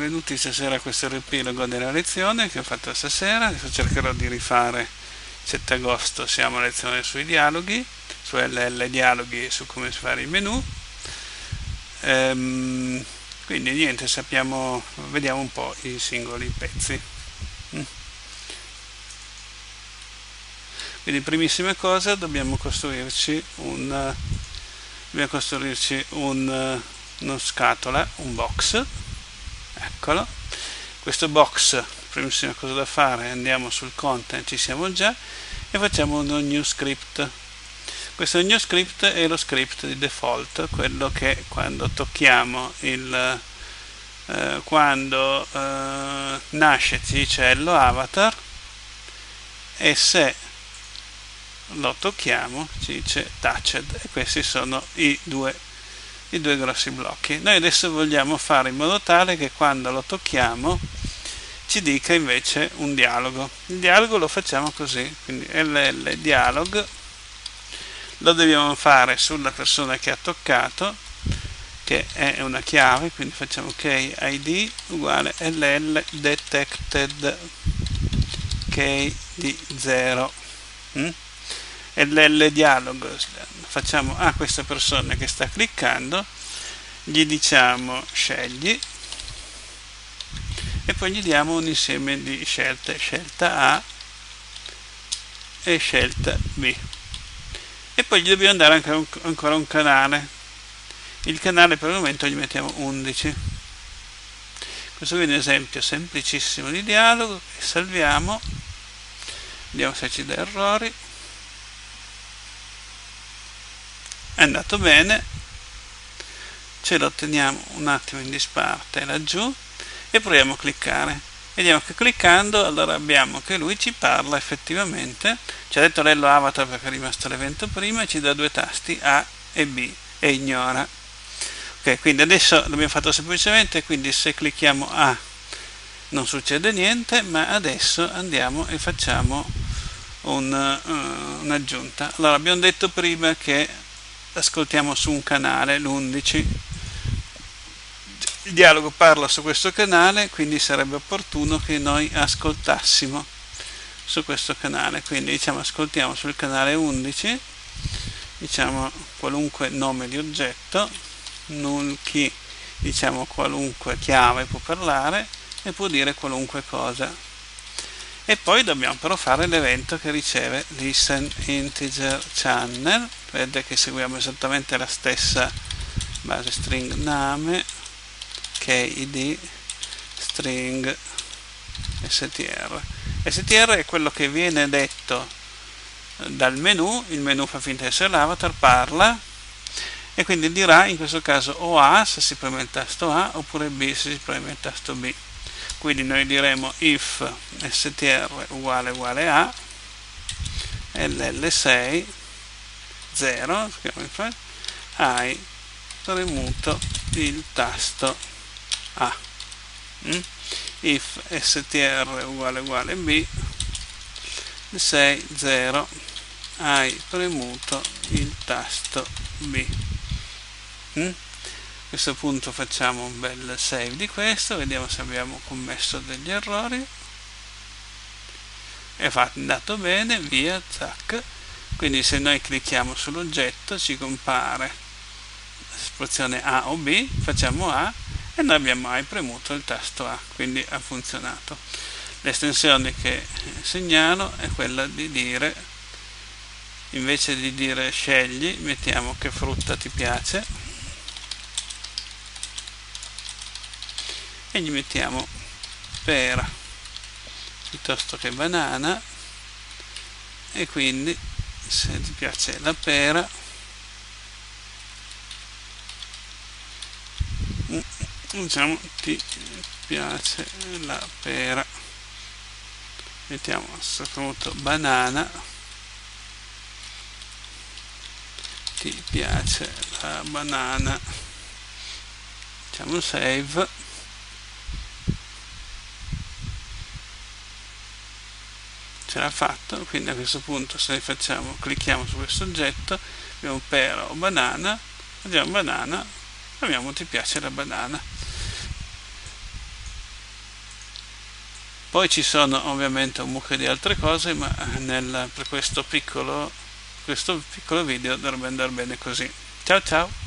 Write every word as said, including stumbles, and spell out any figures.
benvenuti stasera a questo riepilogo della lezione che ho fatto stasera. Adesso cercherò di rifare sette agosto, siamo a lezione sui dialoghi, su L L dialoghi e su come fare i menu. Ehm, quindi niente, sappiamo, vediamo un po' i singoli pezzi. Quindi primissima cosa dobbiamo costruirci un dobbiamo costruirci un una scatola, un box, eccolo. Questo box, primissima cosa da fare, andiamo sul content, ci siamo già, e facciamo un new script. Questo new script è lo script di default, quello che quando tocchiamo il eh, quando eh, nasce ci dice hello avatar, e se lo tocchiamo ci dice touched, e questi sono i due i due grossi blocchi. Noi adesso vogliamo fare in modo tale che quando lo tocchiamo ci dica invece un dialogo. Il dialogo lo facciamo così, quindi L L dialog lo dobbiamo fare sulla persona che ha toccato, che è una chiave, quindi facciamo key id uguale L L detected key di zero. mm? L L dialog facciamo a questa persona che sta cliccando, gli diciamo scegli e poi gli diamo un insieme di scelte, scelta A e scelta B, e poi gli dobbiamo dare anche un, ancora un canale. Il canale per il momento gli mettiamo undici. Questo qui è un esempio semplicissimo di dialogo che salviamo, vediamo se ci dà errori. È andato bene, ce lo teniamo un attimo in disparte laggiù e proviamo a cliccare. Vediamo che cliccando allora abbiamo che lui ci parla effettivamente, ci ha detto Lello avatar perché è rimasto l'evento prima, e ci dà due tasti A e B e ignora. Ok, quindi adesso l'abbiamo fatto semplicemente, quindi se clicchiamo A non succede niente, ma adesso andiamo e facciamo un, uh, un'aggiunta. Allora abbiamo detto prima che ascoltiamo su un canale, l'undici, il dialogo parla su questo canale, quindi sarebbe opportuno che noi ascoltassimo su questo canale, quindi diciamo ascoltiamo sul canale undici, diciamo qualunque nome di oggetto, null key, diciamo qualunque chiave può parlare e può dire qualunque cosa. E poi dobbiamo però fare l'evento che riceve listen integer channel. Vedete che seguiamo esattamente la stessa base string name, kid, string str. Str è quello che viene detto dal menu, il menu fa finta di essere l'avatar, parla e quindi dirà in questo caso o A se si preme il tasto A oppure B se si preme il tasto B. Quindi noi diremo if str uguale uguale a L L sei zero, hai premuto il tasto A. mm? If str uguale uguale b sei zero, hai premuto il tasto B. mm? A questo punto facciamo un bel save di questo, vediamo se abbiamo commesso degli errori. È fatto, andato bene, via, zac. Quindi se noi clicchiamo sull'oggetto ci compare l'espressione A o B, facciamo A e noi abbiamo hai premuto il tasto A, quindi ha funzionato. L'estensione che segnalo è quella di dire, invece di dire scegli, mettiamo che frutta ti piace e gli mettiamo pera piuttosto che banana, e quindi se ti piace la pera diciamo ti piace la pera, mettiamo soprattutto banana, ti piace la banana, facciamo save. Ce l'ha fatto, quindi a questo punto se facciamo, clicchiamo su questo oggetto, abbiamo pera o banana, abbiamo banana, abbiamo ti piace la banana. Poi ci sono ovviamente un mucchio di altre cose, ma nel, per questo piccolo, questo piccolo video dovrebbe andare bene così. Ciao ciao!